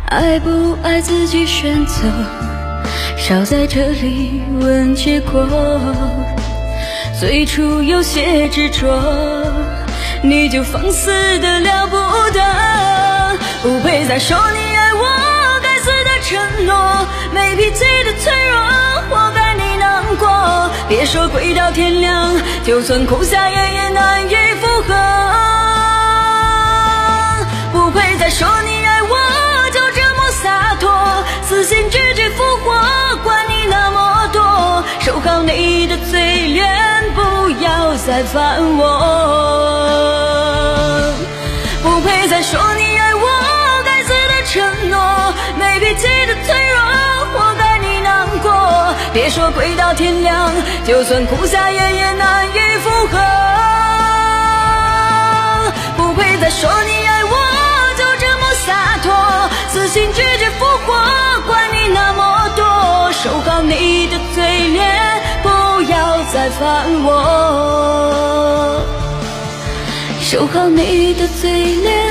爱不爱自己选择，少在这里问结果。最初有些执着，你就放肆的了不得，不配再说你爱我，该死的承诺，没脾气的脆弱，活该你难过。别说跪到天亮，就算哭瞎眼也难以复合。不配再说你爱我，就这么洒脱，死心拒绝复活，管你那么多，守好你的嘴脸，不要再烦我。不配再说你爱我，该死的承诺，没脾气的脆弱，活该你难过。别说跪到天亮，就算哭瞎眼也难以复合。不配再说你爱我，就这么洒脱，死心拒绝复活，管你那么多，守好你的嘴脸，不要再烦我。守好你的嘴脸，